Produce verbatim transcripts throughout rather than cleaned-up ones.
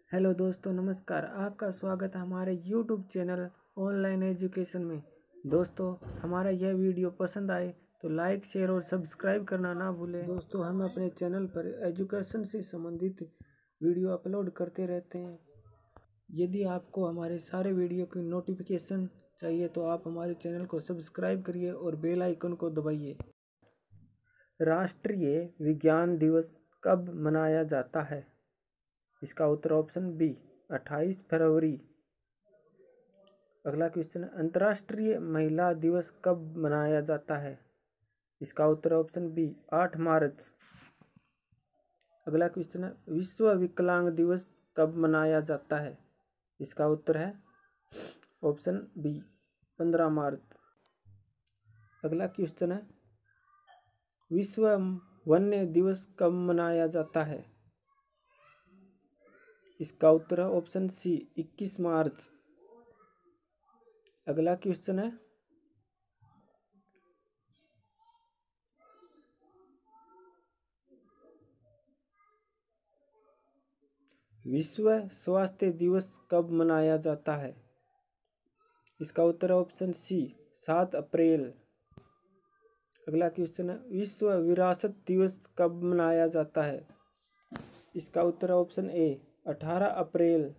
Hello दोस्तों, नमस्कार। आपका स्वागत है हमारे यूट्यूब चैनल ऑनलाइन एजुकेशन में। दोस्तों, हमारा यह वीडियो पसंद आए तो लाइक, शेयर और सब्सक्राइब करना ना भूलें। दोस्तों, हम अपने चैनल पर एजुकेशन से संबंधित वीडियो अपलोड करते रहते हैं। यदि आपको हमारे सारे वीडियो की नोटिफिकेशन चाहिए तो आप हमारे चैनल को सब्सक्राइब करिए और बेल आइकन को दबाइए। राष्ट्रीय विज्ञान दिवस कब मनाया जाता है? इसका उत्तर ऑप्शन बी अट्ठाईस फरवरी। अगला क्वेश्चन है, अंतर्राष्ट्रीय महिला दिवस कब मनाया जाता है? इसका उत्तर ऑप्शन बी आठ मार्च। अगला क्वेश्चन है, विश्व विकलांग दिवस कब मनाया जाता है? इसका उत्तर है ऑप्शन बी पंद्रह मार्च। अगला क्वेश्चन है, विश्व वन्य दिवस कब मनाया जाता है? इसका उत्तर है ऑप्शन सी इक्कीस मार्च। अगला क्वेश्चन है, विश्व स्वास्थ्य दिवस कब मनाया जाता है? इसका उत्तर है ऑप्शन सी सात अप्रैल। अगला क्वेश्चन है, विश्व विरासत दिवस कब मनाया जाता है? इसका उत्तर है ऑप्शन ए अठारह अप्रैल।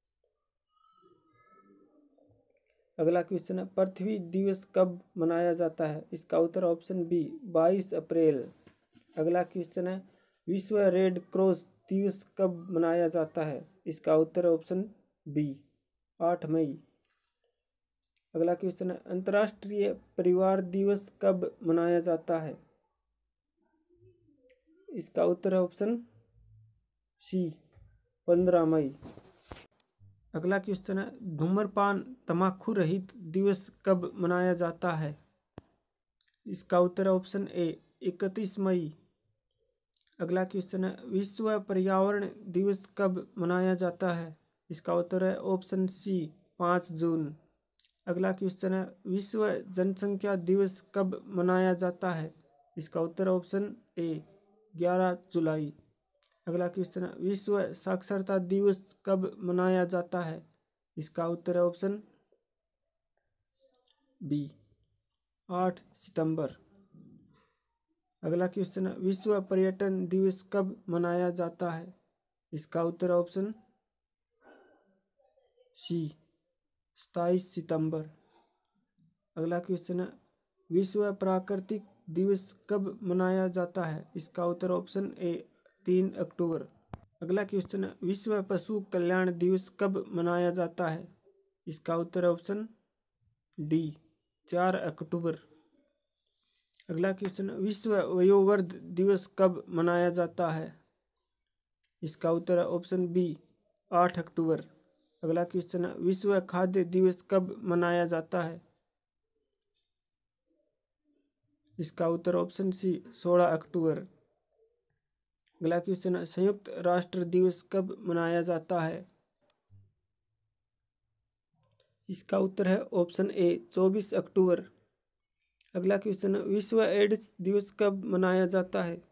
अगला क्वेश्चन है, पृथ्वी दिवस कब मनाया जाता है? इसका उत्तर ऑप्शन बी बाईस अप्रैल। अगला क्वेश्चन है, विश्व रेड क्रॉस दिवस कब मनाया जाता है? इसका उत्तर ऑप्शन बी आठ मई। अगला क्वेश्चन है, अंतर्राष्ट्रीय परिवार दिवस कब मनाया जाता है? इसका उत्तर है ऑप्शन सी पंद्रह मई। अगला क्वेश्चन है, धूम्रपान तंबाकू रहित दिवस कब मनाया जाता है? इसका उत्तर है ऑप्शन ए इकतीस मई। अगला क्वेश्चन है, विश्व पर्यावरण दिवस कब मनाया जाता है? इसका उत्तर है ऑप्शन सी पाँच जून। अगला क्वेश्चन है, विश्व जनसंख्या दिवस कब मनाया जाता है? इसका उत्तर है ऑप्शन ए ग्यारह जुलाई। अगला क्वेश्चन है, विश्व साक्षरता दिवस कब मनाया जाता है? इसका उत्तर है ऑप्शन बी आठ सितंबर। अगला क्वेश्चन है, विश्व पर्यटन दिवस कब मनाया जाता है? इसका उत्तर है ऑप्शन सी सताईस सितंबर। अगला क्वेश्चन है, विश्व प्राकृतिक दिवस कब मनाया जाता है? इसका उत्तर ऑप्शन ए तीन अक्टूबर। अगला क्वेश्चन है, विश्व पशु कल्याण दिवस कब मनाया जाता है? इसका उत्तर ऑप्शन डी चार अक्टूबर। अगला क्वेश्चन है, विश्व वयोवृद्ध दिवस कब मनाया जाता है? इसका उत्तर है ऑप्शन बी आठ अक्टूबर। अगला क्वेश्चन है, विश्व खाद्य दिवस कब मनाया जाता है? इसका उत्तर ऑप्शन सी सोलह अक्टूबर। अगला क्वेश्चन है, संयुक्त राष्ट्र दिवस कब मनाया जाता है? इसका उत्तर है ऑप्शन ए चौबीस अक्टूबर। अगला क्वेश्चन है, विश्व एड्स दिवस कब मनाया जाता है?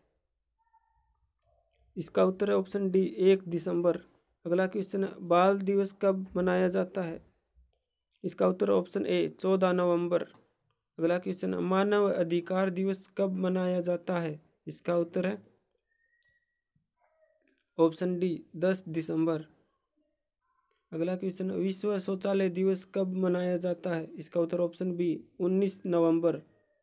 इसका उत्तर है ऑप्शन डी एक दिसंबर। अगला क्वेश्चन है, बाल दिवस कब मनाया जाता है? इसका उत्तर ऑप्शन ए चौदह नवंबर। अगला क्वेश्चन है, मानव अधिकार दिवस कब मनाया जाता है? इसका उत्तर है ऑप्शन डी दस दिसंबर। अगला क्वेश्चन, विश्व शौचालय दिवस कब मनाया जाता है? इसका उत्तर ऑप्शन बी उन्नीस नवंबर।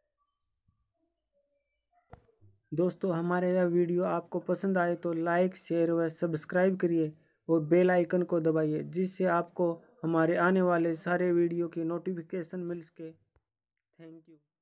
दोस्तों, हमारे यह वीडियो आपको पसंद आए तो लाइक, शेयर व सब्सक्राइब करिए और बेल आइकन को दबाइए, जिससे आपको हमारे आने वाले सारे वीडियो की नोटिफिकेशन मिल सके। Thank you.